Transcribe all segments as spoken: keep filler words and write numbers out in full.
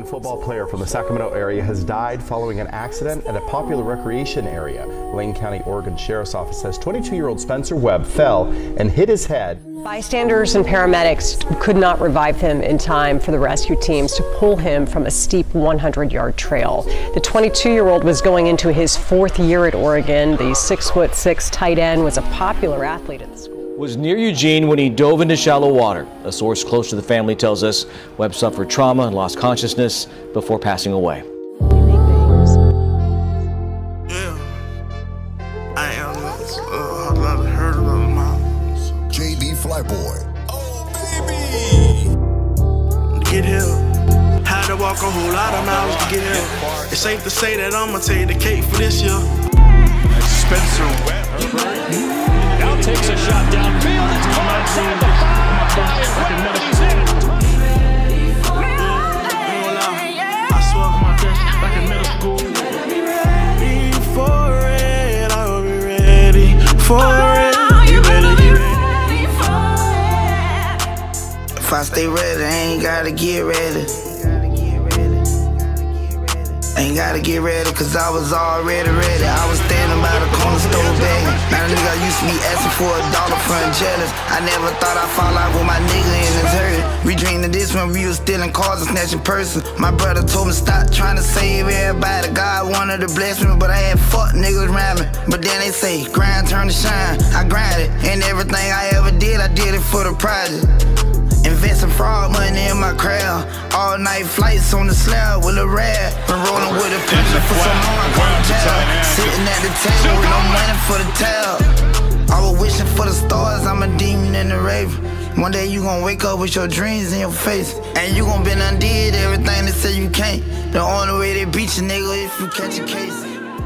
prominent football player from the Sacramento area has died following an accident at a popular recreation area. Lane County, Oregon Sheriff's Office says twenty-two-year-old Spencer Webb fell and hit his head. Bystanders and paramedics could not revive him in time for the rescue teams to pull him from a steep one hundred yard trail. The twenty-two-year-old was going into his fourth year at Oregon. The six foot six tight end was a popular athlete at the school. Was near Eugene when he dove into shallow water. A source close to the family tells us Webb suffered trauma and lost consciousness before passing away. Yeah, I am. Uh, a lot of heard about my J D Flyboy. Oh baby, get here. Had to walk a whole lot of miles to get here. It's safe to say that I'ma take the cake for this year. Spencer Webb now takes a shot downfield. It's caught inside the five. He's in it. I swear my best back in middle school. Ready for it, I will be ready for it. You better get ready for it. If I stay ready, I ain't gotta get ready. Ain't gotta get ready, cause I was already ready. I was standing by the corner store begging. Now the nigga used to be asking for a dollar for jealous. I never thought I'd fall out with my nigga in his hurt. We dreamed of this when we was stealing cars and snatching purses. My brother told me stop trying to save everybody. God wanted to bless me, but I had fuck niggas around me. But then they say, grind turn to shine. I grinded, and everything I ever did, I did it for the project. Investing fraud money in my crowd. All night flights on the slab with a rad. Been rolling with a picture for some more, I come tell. Sitting at the table with no money for the towel. I was wishing for the stars, I'm a demon in the raven. One day you gon' wake up with your dreams in your face. And you gon' been undid everything they say you can't. The only way they beat you, nigga, if you catch a case.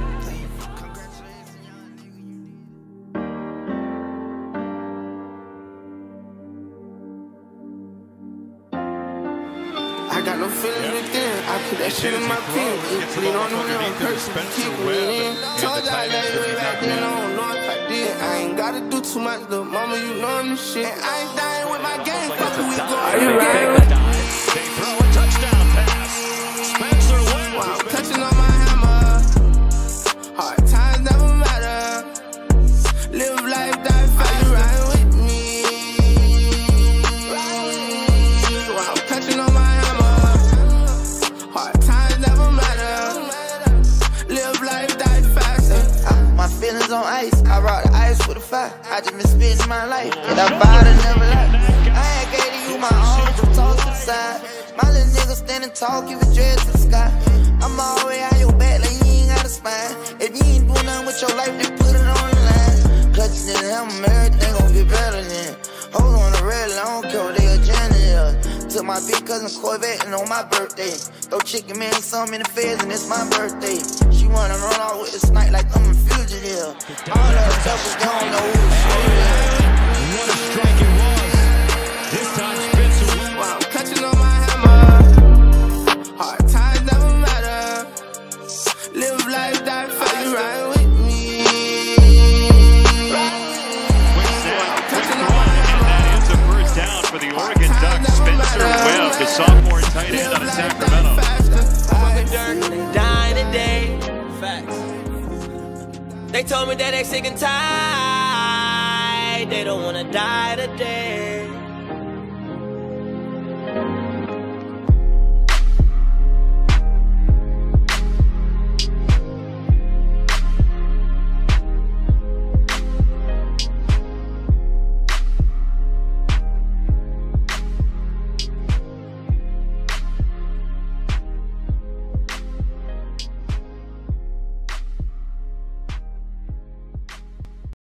I got no feeling within. I put that shit in my pen. If you don't know that person, keep me in. Told y'all that way back then, I don't know if I did. I ain't gotta do too much, little mama, you know this shit. And I ain't dying with my game. Fuck we go. Are you right? They throw a touchdown pass. Spencer Webb. Wow, touching on my hammer. Hard times never matter. Live life, die fast. Are you right with me? Wow, touching on my feelings on ice, I brought the ice with a fire. I just been spending my life, and I vowed to never lie. I ain't gave to you my arms from toss to the side. My little nigga standing tall, give it dread to the sky. I'm always on your back like you ain't got a spine. If you ain't doing nothing with your life, then put it on the line. Clutching in the helmet, everything gon' get better then. Hold on the red, I don't care what they agenda is. Took my big cousin Corvette and on my birthday. Throw chicken man some in the feds and it's my birthday. She wanna run off with the snipe like I'm a fugitive. All that stuff is gone, know who the shit is. What a strike it was. This time Spencer Webb. Wow, I'm catching on my hammer. Hard times never matter. Live life, die fast. Are you right with me? Down for the Oregon Ducks, Spencer Webb, the sophomore tight end out of Sacramento. Dying today. Facts. They told me that they sick and tired. They don't wanna die today.